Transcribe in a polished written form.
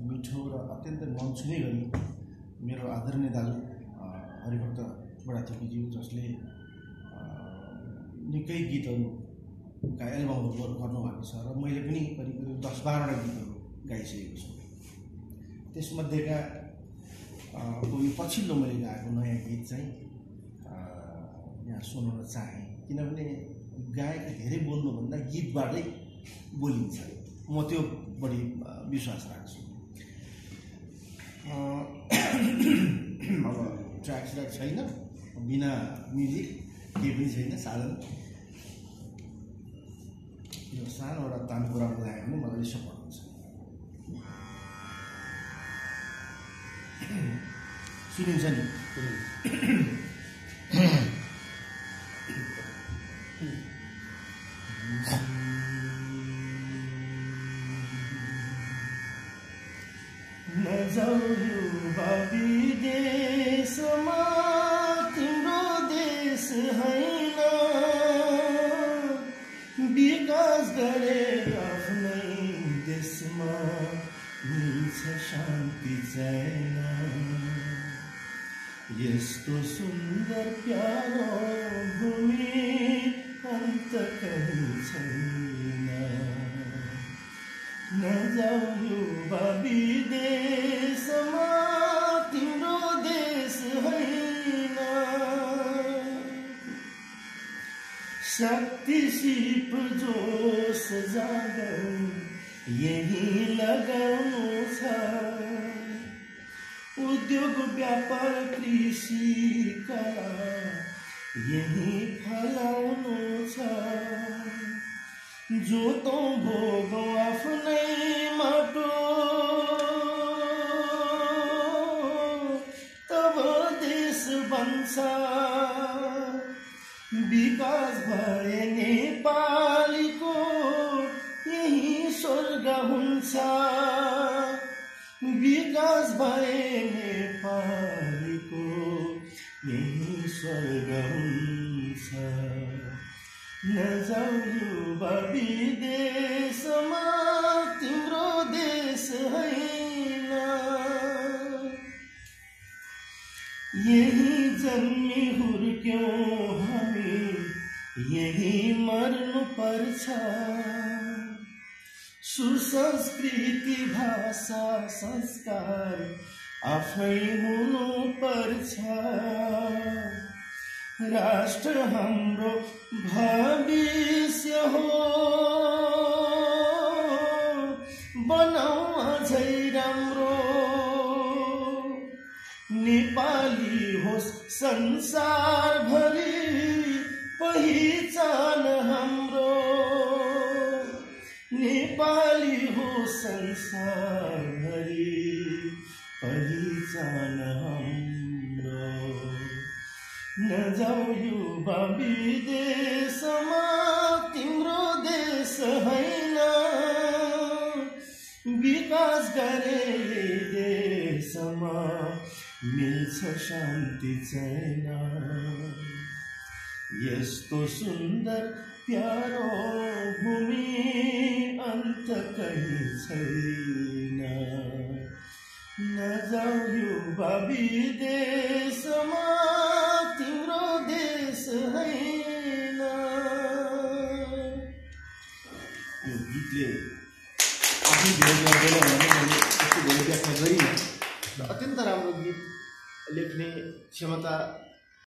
मिठो र अत्यन्त मन छुने गरी मेरो आदरणीय दाजु हरिभक्त बडाथोकीज्यू जसले निकै गीतहरूका एल्बमहरू गर्नुभएको छ र मैले पनि करिब 10-12वटा गीतहरू गाइसकेको छु। त्यसमध्येका यो पछिल्लो मैले गाएको नयाँ गीत चाहिँ यहाँ सुनाउन चाहेँ, किनभने गायक धेरै बोल्नुभन्दा गीतबाटै बोलिन्छ, म त्यो बढी विश्वास राख्छु। अब ट्र्याक छैन, बिना म्युजिक केही पनि छैन, साधन यो सानो एउटा तानपुरा बजायो भने मलाई यसो पर्छ। सुनिन्छ नि? नजाऊ युवा विदेशमा, तिम्रो देश होइन, विकास गरे आफ्नै देशमा मिल्छ शान्ति चैन। यस्तो सुन्दर प्यारो भूमि अन्त कहीँ छैन। नजाऊ युवा विदेशमा, तिम्रो देश होइन, शक्ति सिप जोश जागौँ यही लगाउनु छ, उद्योग व्यापार कृषि कला यही फलाउनु छ। जोतौँ भोगौँ आफ्नै माटो, तब देश बन्छ। विकास भए नेपालीको यही स्वर्ग हुन्छ, विकास भए नेपालीको यही स्वर्ग हुन्छ। नजाऊ युवा विदेशमा, तिम्रो देश होइन, यही जन्मी हुर्क्यौँ हामी, यही मर्नु पर्छ। सुसंस्कृति भाषा संस्कार आफै हुनु पर्छ। राष्ट्र हाम्रो भविष्य हो, बनाऊ अझै राम्रो। नेपाली होस् संसारभरि पहिचान हाम्रो, नेपाली हो संसारभरि पहिचान हाम्रो। नजाऊ युवा विदेशमा, तिम्रो देश होइन, विकास गरे देशमा मिल्छ शान्ति चैन। यस्तो सुन्दर प्यारो भूमि अन्त कहीँ छैन। नजाऊ युवा विदेशमा, तिम्रो देश होइन। यो गीतले आफै धेरै गर्दैन भने मैले यस्तो धेरै व्याख्या गरिनँ र अत्यन्त राम्रो गीत लेख्ने क्षमता